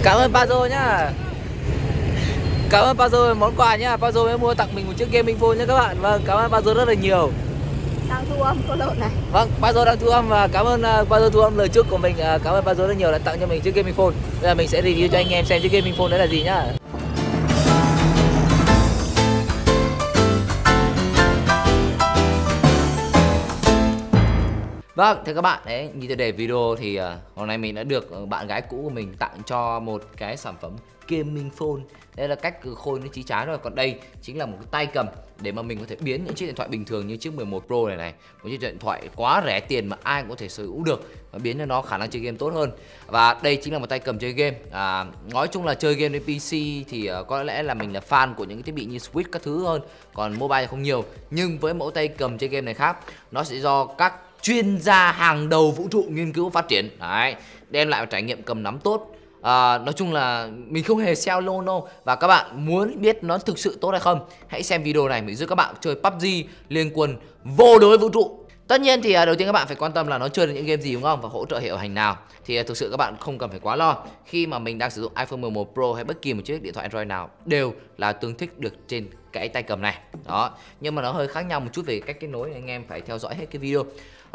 Cảm ơn Pazo nhá. Cảm ơn Pazo về món quà nhá. Pazo mới mua tặng mình một chiếc gaming phone nhá các bạn. Vâng, cảm ơn Pazo rất là nhiều. Đang thu âm có lộn này. Vâng, Pazo đang thu âm và cảm ơn Pazo thu âm lời chúc của mình. Cảm ơn Pazo rất nhiều đã tặng cho mình chiếc gaming phone. Bây giờ mình sẽ review cho anh em xem chiếc gaming phone đấy là gì nhá. Vâng, thưa các bạn, đấy, như tiêu đề video thì hôm nay mình đã được bạn gái cũ của mình tặng cho một cái sản phẩm gaming phone. Đây là cách khôi nó chí trái rồi. Còn đây chính là một cái tay cầm để mà mình có thể biến những chiếc điện thoại bình thường như chiếc 11 Pro này, một chiếc điện thoại quá rẻ tiền mà ai cũng có thể sở hữu được, và biến cho nó khả năng chơi game tốt hơn. Và đây chính là một tay cầm chơi game. Nói chung là chơi game trên PC thì có lẽ là mình là fan của những cái thiết bị như Switch các thứ hơn, còn mobile thì không nhiều. Nhưng với mẫu tay cầm chơi game này khác, nó sẽ do các chuyên gia hàng đầu vũ trụ nghiên cứu phát triển đấy, đem lại một trải nghiệm cầm nắm tốt. Nói chung là mình không hề sell loan đâu. Và các bạn muốn biết nó thực sự tốt hay không, hãy xem video này, mình giúp các bạn chơi PUBG Liên Quân vô đối vũ trụ. Tất nhiên thì đầu tiên các bạn phải quan tâm là nó chơi được những game gì đúng không, và hỗ trợ hệ điều hành nào. Thì thực sự các bạn không cần phải quá lo, khi mà mình đang sử dụng iPhone 11 Pro hay bất kỳ một chiếc điện thoại Android nào đều là tương thích được trên cái tay cầm này. Đó, nhưng mà nó hơi khác nhau một chút về cách kết nối, anh em phải theo dõi hết cái video.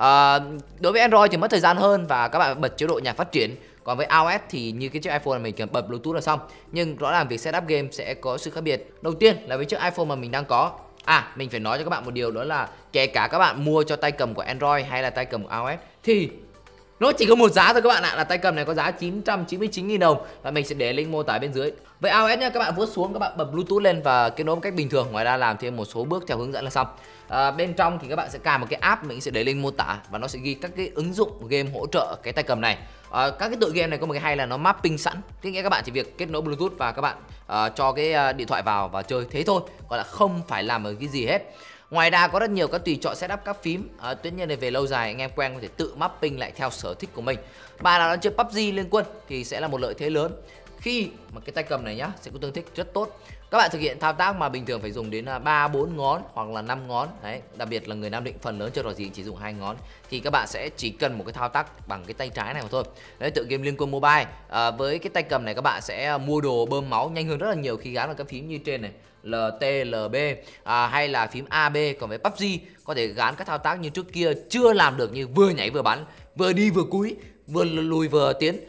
Đối với Android thì mất thời gian hơn và các bạn bật chế độ nhạc phát triển. Còn với iOS thì như cái chiếc iPhone này mình cần bật Bluetooth là xong. Nhưng rõ ràng việc setup game sẽ có sự khác biệt. Đầu tiên là với chiếc iPhone mà mình đang có. Mình phải nói cho các bạn một điều, đó là kể cả các bạn mua cho tay cầm của Android hay là tay cầm của iOS thì nó chỉ có một giá thôi các bạn ạ, là tay cầm này có giá 999.000 đồng. Và mình sẽ để link mô tả bên dưới. Với iOS nhá, các bạn vuốt xuống, các bạn bật Bluetooth lên và kết nối một cách bình thường. Ngoài ra làm thêm một số bước theo hướng dẫn là xong. Bên trong thì các bạn sẽ cài một cái app, mình sẽ để link mô tả, và nó sẽ ghi các cái ứng dụng game hỗ trợ cái tay cầm này. Các cái tựa game này có một cái hay là nó mapping sẵn, tức nghĩa các bạn chỉ việc kết nối Bluetooth và các bạn cho cái điện thoại vào và chơi thế thôi, gọi là không phải làm một cái gì hết. Ngoài ra có rất nhiều các tùy chọn setup các phím. Tuy nhiên là về lâu dài anh em quen có thể tự mapping lại theo sở thích của mình. Bài nào đang chơi PUBG Liên Quân thì sẽ là một lợi thế lớn, khi mà cái tay cầm này nhá sẽ có tương thích rất tốt. Các bạn thực hiện thao tác mà bình thường phải dùng đến 3-4 ngón hoặc là 5 ngón đấy, đặc biệt là người Nam Định phần lớn chơi trò gì chỉ dùng 2 ngón, thì các bạn sẽ chỉ cần một cái thao tác bằng cái tay trái này mà thôi. Đấy, tựa game Liên Quân Mobile. Với cái tay cầm này các bạn sẽ mua đồ bơm máu nhanh hơn rất là nhiều khi gắn vào các phím như trên này, LT, LB hay là phím AB. Còn với PUBG có thể gắn các thao tác như trước kia chưa làm được, như vừa nhảy vừa bắn, vừa đi vừa cúi, vừa lùi vừa tiến.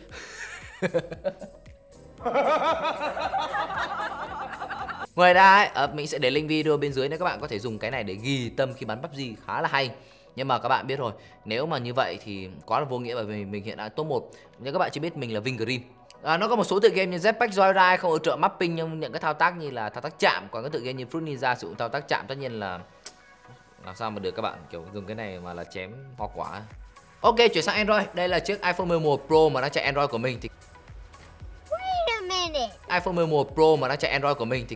Ngoài ra mình sẽ để link video bên dưới nếu các bạn có thể dùng cái này để ghi tâm khi bắn PUBG, khá là hay. Nhưng mà các bạn biết rồi, nếu mà như vậy thì quá là vô nghĩa, bởi vì mình hiện tại top 1. Nếu các bạn chỉ biết mình là Vinh Green. Nó có một số tựa game như Jetpack Joyride không hỗ trợ mapping nhưng những cái thao tác như là thao tác chạm. Còn cái tựa game như Fruit Ninja sử dụng thao tác chạm, tất nhiên là làm sao mà được các bạn, kiểu dùng cái này mà là chém hoa quả. Ok, chuyển sang Android. Đây là chiếc iPhone 11 Pro mà đang chạy Android của mình thì iPhone 11 Pro mà đang chạy Android của mình thì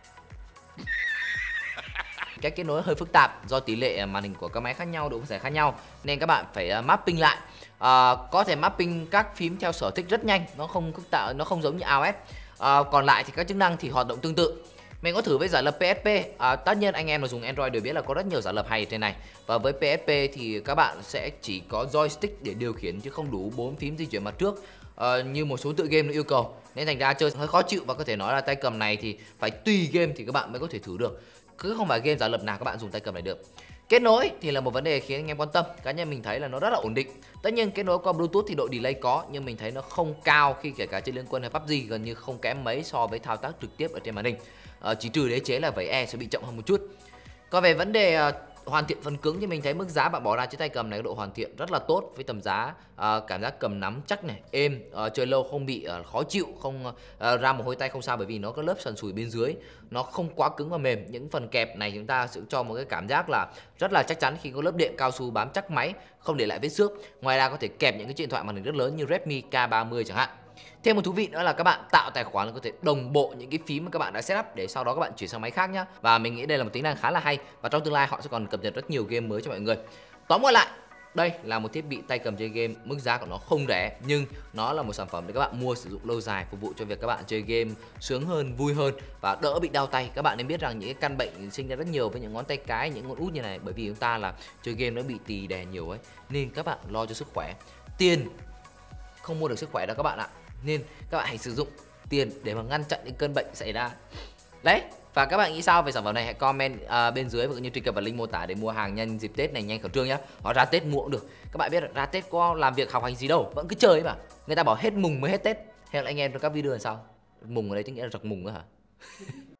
cách kết nối hơi phức tạp do tỷ lệ màn hình của các máy khác nhau, độ phân giải khác nhau, nên các bạn phải mapping lại. Có thể mapping các phím theo sở thích rất nhanh, nó không phức tạp, nó không giống như iOS. Còn lại thì các chức năng thì hoạt động tương tự. Mình có thử với giả lập PSP. Tất nhiên anh em mà dùng Android đều biết là có rất nhiều giả lập hay trên này. Và với PSP thì các bạn sẽ chỉ có joystick để điều khiển chứ không đủ 4 phím di chuyển mặt trước như một số tựa game nó yêu cầu, nên thành ra chơi hơi khó chịu. Và có thể nói là tay cầm này thì phải tùy game thì các bạn mới có thể thử được, cứ không phải game giả lập nào các bạn dùng tay cầm này được. Kết nối thì là một vấn đề khiến anh em quan tâm. Cá nhân mình thấy là nó rất là ổn định. Tất nhiên kết nối qua Bluetooth thì độ delay có, nhưng mình thấy nó không cao khi kể cả chơi Liên Quân hay PUBG, gần như không kém mấy so với thao tác trực tiếp ở trên màn hình. Chỉ trừ đế chế là vẩy E sẽ bị chậm hơn một chút. Còn về vấn đề hoàn thiện phần cứng thì mình thấy mức giá bạn bỏ ra chiếc tay cầm này có độ hoàn thiện rất là tốt, với tầm giá cảm giác cầm nắm chắc này, êm, chơi lâu không bị khó chịu, không ra mồ hôi tay không sao, bởi vì nó có lớp sần sùi bên dưới, nó không quá cứng và mềm. Những phần kẹp này chúng ta sẽ cho một cái cảm giác là rất là chắc chắn khi có lớp đệm cao su bám chắc máy, không để lại vết xước. Ngoài ra có thể kẹp những cái điện thoại màn hình rất lớn như Redmi K30 chẳng hạn. Thêm một thú vị nữa là các bạn tạo tài khoản là có thể đồng bộ những cái phím mà các bạn đã setup để sau đó các bạn chuyển sang máy khác nhá. Và mình nghĩ đây là một tính năng khá là hay, và trong tương lai họ sẽ còn cập nhật rất nhiều game mới cho mọi người. Tóm lại, đây là một thiết bị tay cầm chơi game, mức giá của nó không rẻ nhưng nó là một sản phẩm để các bạn mua sử dụng lâu dài, phục vụ cho việc các bạn chơi game sướng hơn, vui hơn và đỡ bị đau tay. Các bạn nên biết rằng những cái căn bệnh sinh ra rất nhiều với những ngón tay cái, những ngón út như này, bởi vì chúng ta là chơi game nó bị tì đè nhiều ấy, nên các bạn lo cho sức khỏe. Tiền không mua được sức khỏe đâu các bạn ạ. Nên các bạn hãy sử dụng tiền để mà ngăn chặn những cơn bệnh xảy ra. Đấy, và các bạn nghĩ sao về sản phẩm này? Hãy comment bên dưới và cũng như truy cập vào link mô tả để mua hàng nhân dịp Tết này nhanh khẩn trương nhá. Hoặc ra Tết mua cũng được. Các bạn biết là ra Tết có làm việc học hành gì đâu, vẫn cứ chơi ấy mà. Người ta bảo hết mùng mới hết Tết. Hẹn gặp lại anh em trong các video lần sau. Mùng ở đây tức nghĩa là giặc mùng nữa hả?